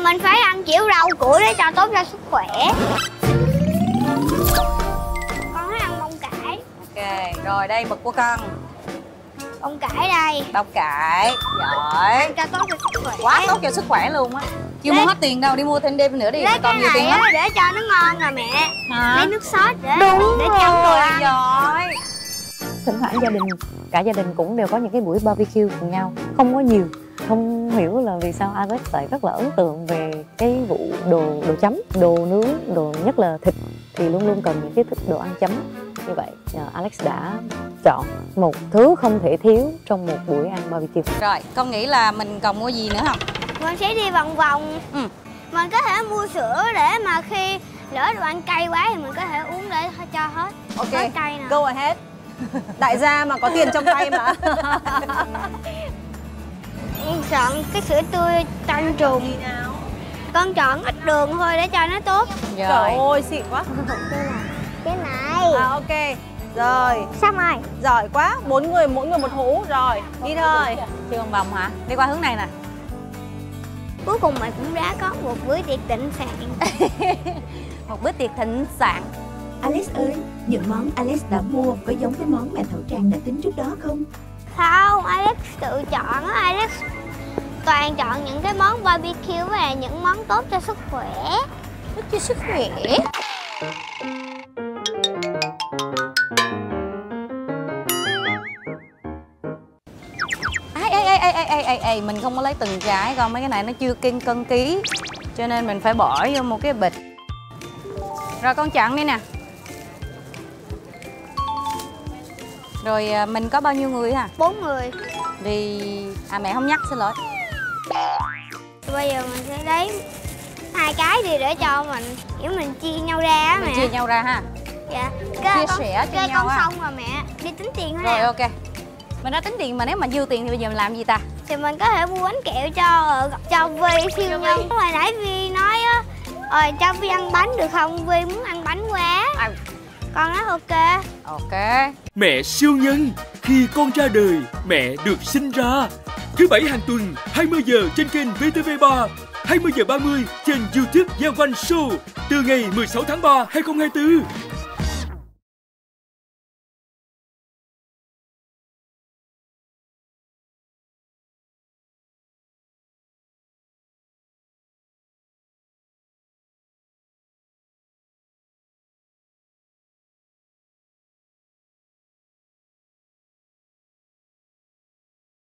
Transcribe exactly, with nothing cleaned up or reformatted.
mình phải ăn kiểu rau củ để cho tốt cho sức khỏe. Con thích ăn bông cải. Ok, rồi đây mực của con. Bông cải đây. Bông cải, giỏi. Ăn cho tốt cho sức khỏe. Quá tốt cho sức khỏe luôn á. Chưa mua hết tiền đâu, đi mua thêm đêm nữa đi. Lấy còn nhiều tiền lắm. để cho nó ngon nè mẹ. Hả? Lấy nước sốt để Đúng để chấm đồ ăn. Giỏi. Thỉnh thoảng gia đình, cả gia đình cũng đều có những cái buổi barbecue cùng nhau. Không có nhiều. Không hiểu là vì sao Alex lại rất là ấn tượng về cái vụ đồ đồ chấm, đồ nướng, đồ nhất là thịt thì luôn luôn cần những cái thức đồ ăn chấm như vậy. Alex đã chọn một thứ không thể thiếu trong một buổi ăn barbecue. Rồi, con nghĩ là mình còn mua gì nữa không? Mình sẽ đi vòng vòng. Ừ. Mình có thể mua sữa để mà khi lỡ đồ ăn cay quá thì mình có thể uống để cho hết. Ok, hết cay nè. go ahead. Đại gia mà có tiền trong tay mà. Chọn cái sữa tươi Tân Trùng. Con chọn ít đường thôi để cho nó tốt. Rồi. Trời ơi, xịn quá. Cái này. À, ok. Rồi. Xong rồi. Giỏi quá. Bốn người, mỗi người một hũ. Rồi, đi thôi. Chưa vòng vòng hả? Đi qua hướng này nè. Cuối cùng mình cũng đã có một bữa tiệc thịnh soạn. Một bữa tiệc thịnh soạn. Alex ơi, những món Alex đã mua có giống với món mẹ Thảo Trang đã tính trước đó không? Không, Alex tự chọn á. Alex toàn chọn những cái món barbecue và những món tốt cho sức khỏe. Tốt cho sức khỏe. Ê, ê, ê, ê, ê, ê, ê, mình không có lấy từng trái con, mấy cái này nó chưa cân cân ký cho nên mình phải bỏ vô một cái bịch. Rồi con chọn đi nè. Rồi mình có bao nhiêu người hả? Bốn người. Thì à mẹ không nhắc, xin lỗi. Bây giờ mình sẽ lấy hai cái đi để cho mình kiểu mình chia nhau ra á mẹ. Mình chia nhau ra ha. Dạ. Chia sẻ cho nhau con á. xong rồi mẹ đi tính tiền thôi. Rồi ok. Mình đã tính tiền mà nếu mà dư tiền thì bây giờ mình làm gì ta? Thì mình có thể mua bánh kẹo cho cho Vi siêu nhân. Hồi nãy Vi nói á, rồi cho Vi ăn bánh được không? Vi muốn ăn bánh quá. À. Con nói ok. Ok. Mẹ siêu nhân, khi con ra đời, mẹ được sinh ra. Thứ bảy hàng tuần, hai mươi giờ trên kênh vê tê vê ba, hai mươi giờ ba mươi trên YouTube Giang Quanh Show từ ngày mười sáu tháng ba hai nghìn không trăm hai mươi tư.